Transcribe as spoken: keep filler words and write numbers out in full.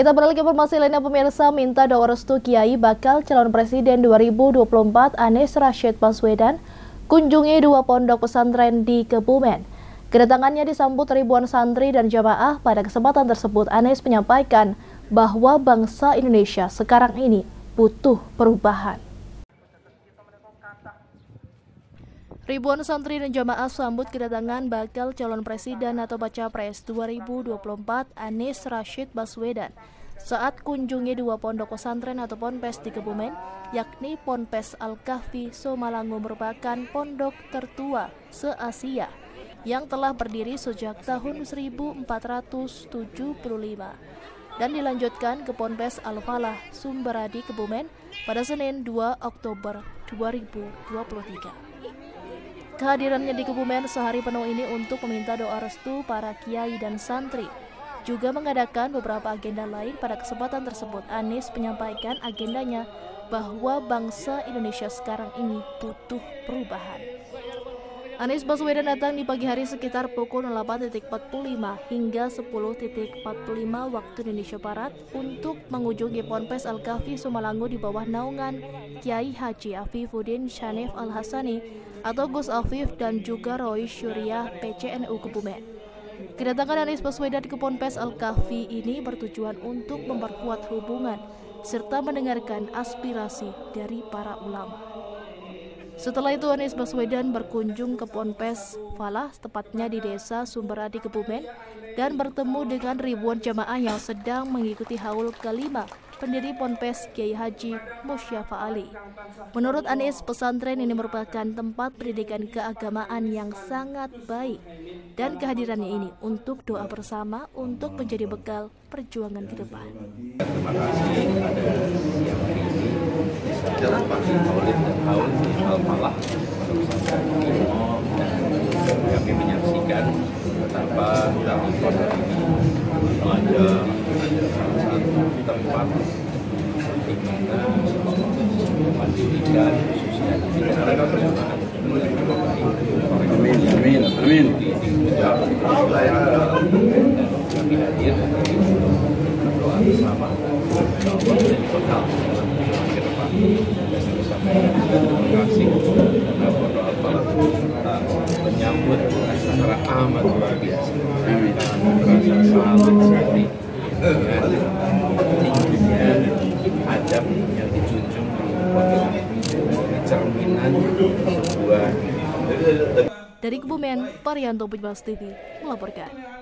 Kita beralih ke informasi lainnya, pemirsa. Minta doa restu Kiai bakal calon presiden dua ribu dua puluh empat Anies Rashid Baswedan kunjungi dua pondok pesantren di Kebumen. Kedatangannya disambut ribuan santri dan jamaah. Pada kesempatan tersebut, Anies menyampaikan bahwa bangsa Indonesia sekarang ini butuh perubahan. Ribuan santri dan jamaah sambut kedatangan bakal calon presiden atau baca pres dua ribu dua puluh empat Anies Rashid Baswedan saat kunjungi dua pondok pesantren atau ponpes di Kebumen, yakni Ponpes Al-Kahfi Somalangu merupakan pondok tertua se-Asia yang telah berdiri sejak tahun seribu empat ratus tujuh puluh lima dan dilanjutkan ke Ponpes Al-Falah Sumberadi Kebumen pada Senin dua Oktober dua ribu dua puluh tiga. Kehadirannya di Kebumen sehari penuh ini untuk meminta doa restu para kiai dan santri. Juga mengadakan beberapa agenda lain. Pada kesempatan tersebut, Anies menyampaikan agendanya bahwa bangsa Indonesia sekarang ini butuh perubahan. Anies Baswedan datang di pagi hari sekitar pukul delapan empat puluh lima hingga sepuluh empat puluh lima waktu Indonesia Barat untuk mengunjungi Ponpes Al-Kahfi Somalangu di bawah naungan Kiai Haji Afifuddin Shanif Al-Hasani atau Gus Afif dan juga Roy Syuriah P C N U Kebumen. Kedatangan Anies Baswedan ke Ponpes Al-Kahfi ini bertujuan untuk memperkuat hubungan serta mendengarkan aspirasi dari para ulama. Setelah itu, Anies Baswedan berkunjung ke Ponpes Falah, tepatnya di Desa Sumberadi Kebumen, dan bertemu dengan ribuan jamaah yang sedang mengikuti haul kelima pendiri Ponpes Kiai Haji Musyafa Ali. Menurut Anies, pesantren ini merupakan tempat pendidikan keagamaan yang sangat baik dan kehadirannya ini untuk doa bersama untuk menjadi bekal perjuangan ke depan. Terima kasih ada siang hari ini dalam pagi maulid dan haul di Al-Falah dan kami menyaksikan betapa dalam pondok ini ada salah satu tempat di mana pendidikan khususnya di negara keagamaan amin amin amin kami hadir berdoa bersama menjadi bekal ke depan dan kami sampaikan terima kasih karena pondok Al-Falah kita menyambut secara amat luar biasa. Kami merasa salut sekali dengan tingginya adab yang dijunjung di pondok ini, cerminan sebuah. Dari Kebumen, Parianto Pujbas T V melaporkan.